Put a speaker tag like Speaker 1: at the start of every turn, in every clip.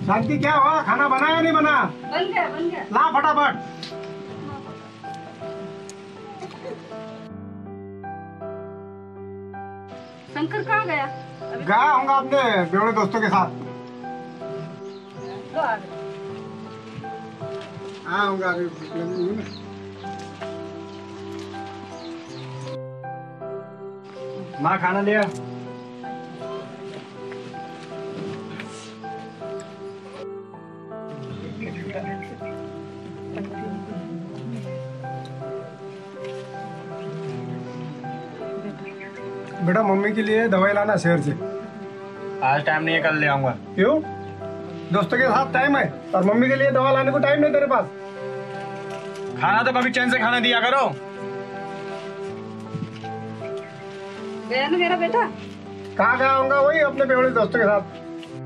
Speaker 1: शांति क्या हुआ? खाना बना या नहीं बना?
Speaker 2: बन गया बन गया।
Speaker 1: ला फटाफट।
Speaker 2: शंकर कहाँ गया?
Speaker 1: गया होगा अपने बेवड़े दोस्तों के साथ।
Speaker 2: लो आ गए।
Speaker 1: हाँ होगा अभी भूख लगी हुई है। माँ खाना लिया। बेटा मम्मी के लिए दवाई लाना शहर से।
Speaker 3: आज टाइम नहीं है, कल ले आऊंगा।
Speaker 1: क्यों? दोस्तों के साथ टाइम है और मम्मी के लिए दवा लाने को टाइम नहीं तेरे पास।
Speaker 3: खाना तो कभी चैन से खाना दिया करो।
Speaker 2: गया ना मेरा बेटा?
Speaker 1: कहाँ गया होगा? वही अपने बेवड़े दोस्तों के साथ।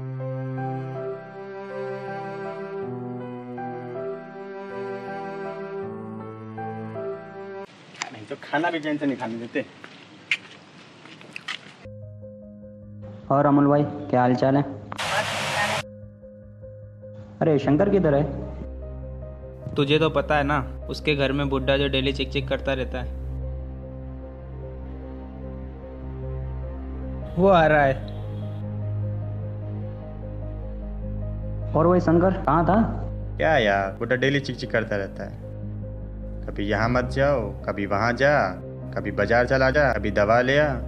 Speaker 3: नहीं तो खाना भी चैन से नहीं खाने देते।
Speaker 4: और अमोल भाई क्या हाल चाल है? अरे शंकर किधर है?
Speaker 5: तुझे तो पता है ना, उसके घर में बुड्ढा जो डेली चिक चिक करता रहता है, वो आ रहा है।
Speaker 4: और वही शंकर कहाँ था?
Speaker 3: क्या यार, बुढ़ा डेली चिक चिक करता रहता है। कभी यहाँ मत जाओ, कभी वहाँ जा, कभी बाजार चला जा, कभी दवा ले आ।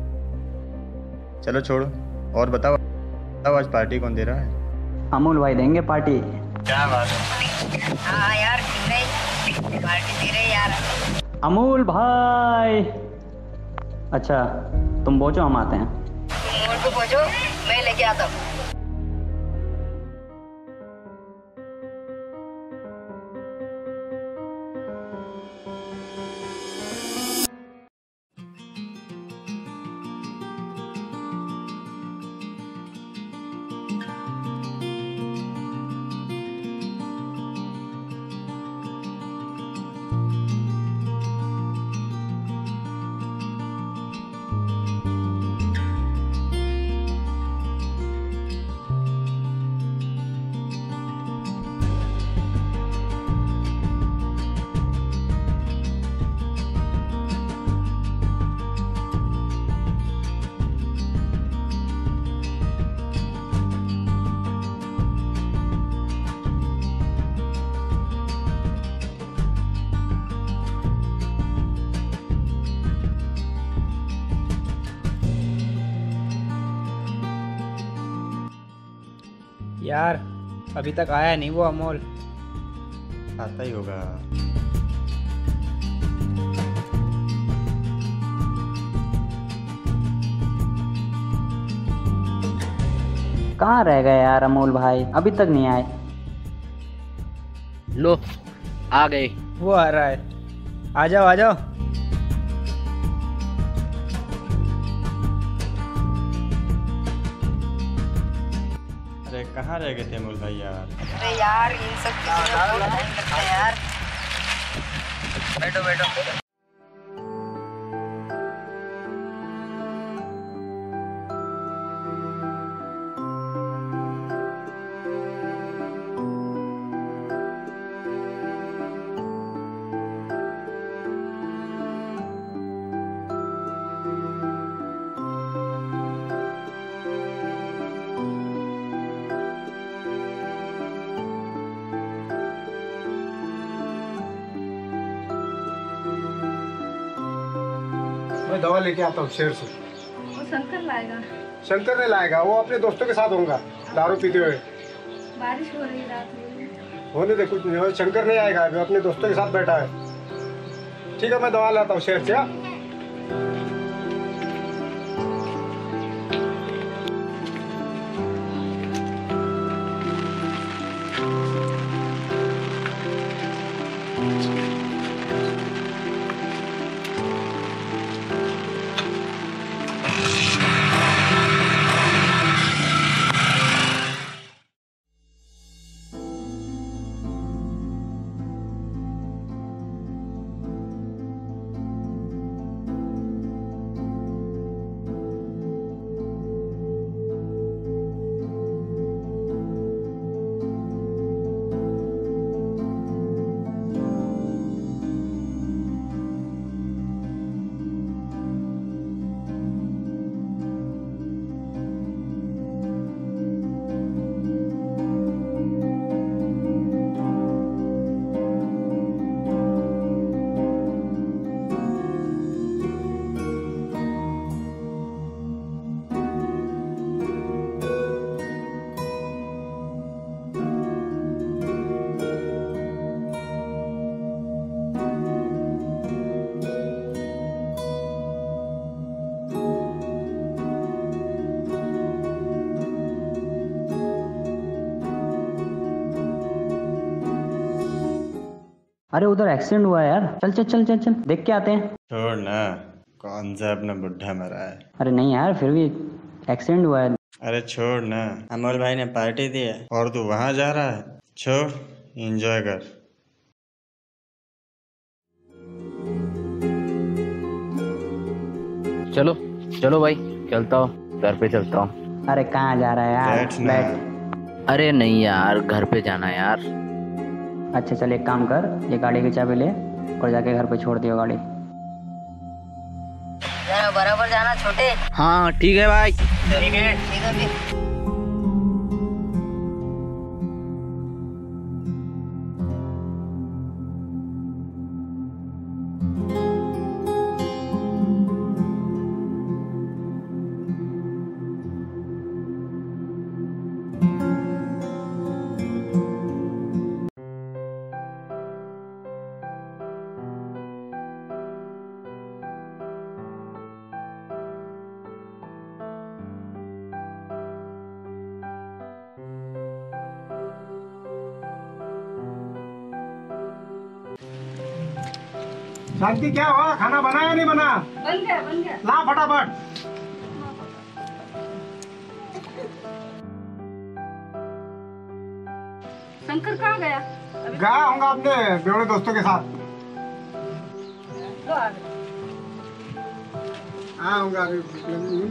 Speaker 3: चलो छोड़ो, और बताओ आज पार्टी कौन दे रहा है?
Speaker 4: अमोल भाई देंगे पार्टी।
Speaker 3: क्या बात है?
Speaker 6: हाँ यार पार्टी दे रहे यार।
Speaker 4: अमोल भाई अच्छा तुम पहुंचो, हम आते हैं।
Speaker 6: तुम मोड़ को पहुंचो, मैं लेके आता हूँ।
Speaker 5: यार अभी तक आया नहीं वो अमोल।
Speaker 3: आता ही होगा।
Speaker 4: कहाँ रह गए यार अमोल भाई, अभी तक नहीं आए।
Speaker 7: लो आ गए।
Speaker 5: वो आ रहा है, आ जाओ आ जाओ।
Speaker 3: अरे कहाँ रह गए थे अमोल भाई यार?
Speaker 6: अरे यार इन सब चीजों में बहुत टाइम लगता है यार। बैठो बैठो।
Speaker 1: मैं दवा लेके आता हूँ शहर से।
Speaker 2: वो शंकर लाएगा।
Speaker 1: शंकर नहीं लाएगा, वो अपने दोस्तों के साथ होगा दारू पीते हुए।
Speaker 2: बारिश हो रही रात में।
Speaker 1: होने दे, कुछ नहीं हो। शंकर नहीं आएगा, वो अपने दोस्तों के साथ बैठा है। ठीक है मैं दवा लाता हूँ शहर से। हाँ
Speaker 4: अरे उधर एक्सीडेंट हुआ है यार, चल चल चल चल चल देख के आते हैं।
Speaker 3: छोड़ ना, कौन सा अपना बुढ़ा मरा है।
Speaker 4: अरे नहीं यार, फिर भी एक्सीडेंट हुआ है।
Speaker 3: अरे छोड़ ना, अमोल भाई ने पार्टी दी है और तू वहां जा रहा है। छोड़, एंजॉय कर।
Speaker 7: चलो चलो भाई, चलता हूँ, घर पे चलता हूँ।
Speaker 4: अरे कहाँ जा रहा है यार,
Speaker 3: बैठ ना।
Speaker 4: बैठ।
Speaker 7: अरे नहीं यार, घर पे जाना है यार।
Speaker 4: अच्छा चल एक काम कर, ये गाड़ी की चाबी ले और जाके घर पे छोड़ दियो गाड़ी।
Speaker 6: जरा बराबर जाना छोटे।
Speaker 7: हाँ ठीक है भाई।
Speaker 6: ठीक है फिर।
Speaker 1: शांति, क्या हुआ? खाना बना या नहीं बना?
Speaker 2: बन गया बन गया।
Speaker 1: ला फटाफट।
Speaker 2: शंकर कहाँ गया? अभी
Speaker 1: गया होगा अपने बेवड़े दोस्तों के साथ।
Speaker 2: लो आ गए।
Speaker 1: हाँ होगा अभी।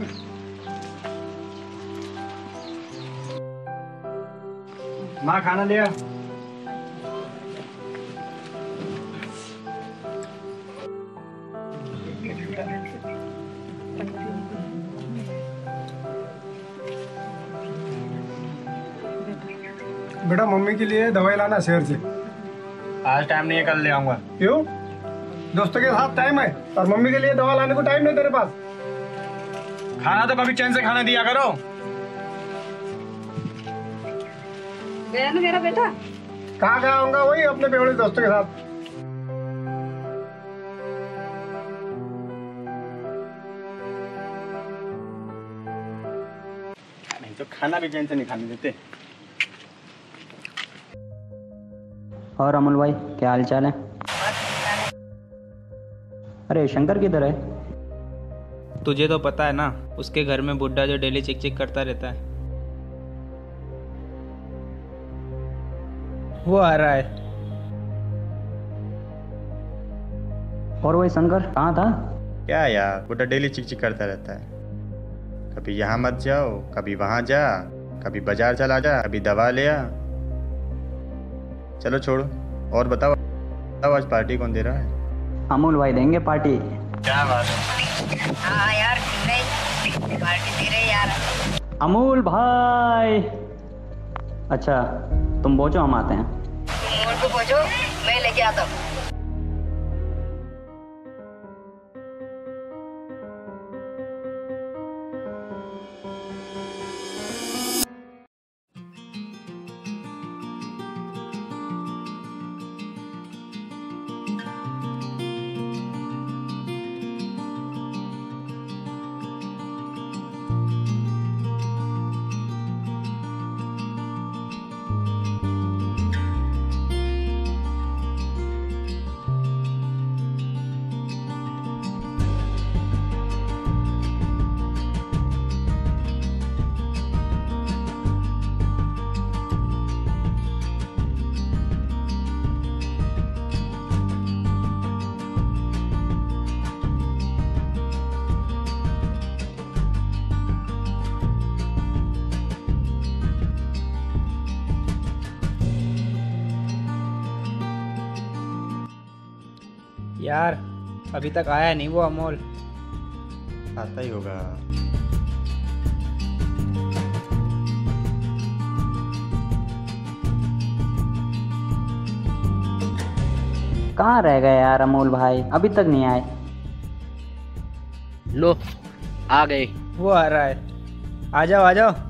Speaker 1: माँ खाना लिया? बेटा मम्मी के लिए दवाई लाना शहर से।
Speaker 3: आज टाइम नहीं है, कल ले आऊंगा।
Speaker 1: क्यों? दोस्तों के साथ टाइम है और मम्मी के लिए दवा लाने को टाइम नहीं तेरे पास।
Speaker 3: खाना तो कभी चैन से खाना दिया करो।
Speaker 2: गया ना मेरा बेटा?
Speaker 1: कहाँ गया होगा? वही अपने बेवड़े दोस्तों के साथ।
Speaker 3: नहीं तो खाना भी चैन से नहीं खाने देते।
Speaker 4: और अमोल भाई क्या हाल चाल है? अरे शंकर किधर है?
Speaker 5: तुझे तो पता है ना, उसके घर में बुड्ढा जो डेली चिक चिक करता रहता है, वो आ रहा है।
Speaker 4: और वही शंकर कहाँ था?
Speaker 3: क्या यार, बुढ़ा डेली चिक चिक करता रहता है। कभी यहाँ मत जाओ, कभी वहां जा, कभी बाजार चला जा, कभी दवा ले आ। चलो छोड़ो, और बताओ आज पार्टी कौन दे रहा है?
Speaker 4: अमोल भाई देंगे पार्टी।
Speaker 3: क्या बात है?
Speaker 6: हाँ यार, क्यों नहीं, पार्टी दे रहे यार।
Speaker 4: अमोल भाई। अच्छा तुम पहुंचो, हम आते हैं।
Speaker 6: तुम मोड़ को पहुंचो, मैं लेके आता हूँ।
Speaker 5: यार अभी तक आया नहीं वो अमोल।
Speaker 3: आता ही होगा।
Speaker 4: कहाँ रह गए यार अमोल भाई, अभी तक नहीं आए।
Speaker 7: लो आ गए।
Speaker 5: वो आ रहा है, आ जाओ आ जाओ।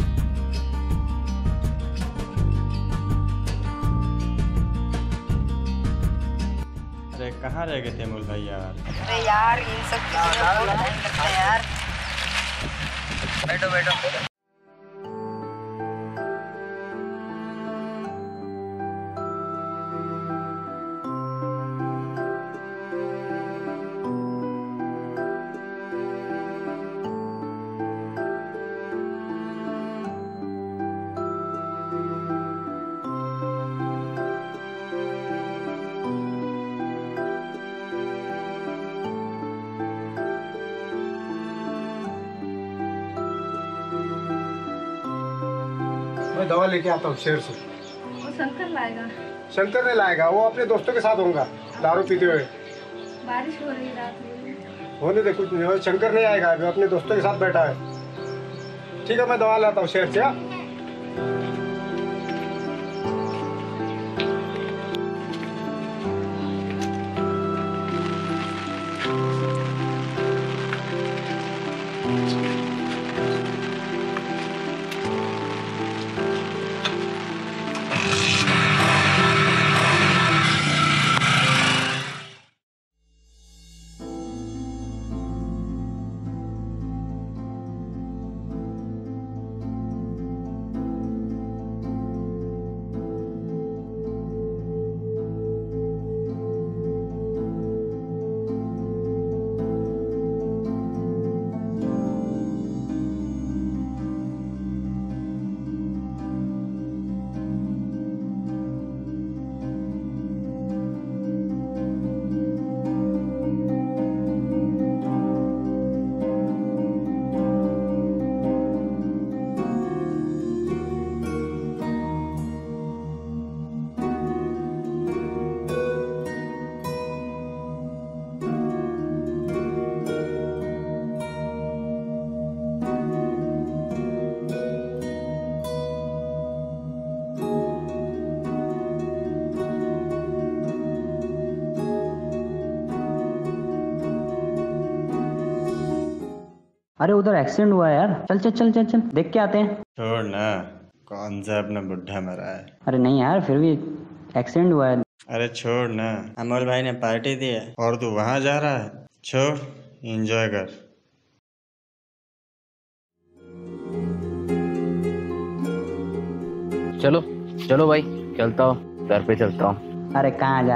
Speaker 3: अरे कहाँ रह गए थे अमोल भाई यार?
Speaker 6: अरे यार, इन सब चीजों में बहुत टाइम लगता है यार। बैठो बैठो।
Speaker 1: मैं दवा लेके आता हूँ शहर से।
Speaker 2: वो शंकर लाएगा।
Speaker 1: शंकर नहीं लाएगा, वो अपने दोस्तों के साथ होगा दारू पीते हुए।
Speaker 2: बारिश हो रही रात में।
Speaker 1: होने दे, कुछ नहीं हो, शंकर नहीं आएगा अभी, अपने दोस्तों के साथ बैठा है। ठीक है, मैं दवा लाता हूँ शहर से। हाँ?
Speaker 4: अरे उधर एक्सीडेंट हुआ है यार, चल चल चल चल चल देख के आते हैं।
Speaker 3: छोड़ ना, कौन सा अपना बुढ़ा मरा है।
Speaker 4: अरे नहीं यार, फिर भी एक्सीडेंट हुआ है।
Speaker 3: अरे छोड़ ना, अमोल भाई ने पार्टी दी है और तू वहां जा रहा है। छोड़, एंजॉय कर।
Speaker 7: चलो चलो भाई, चलता हूँ, घर पे चलता हूँ।
Speaker 4: अरे कहाँ जा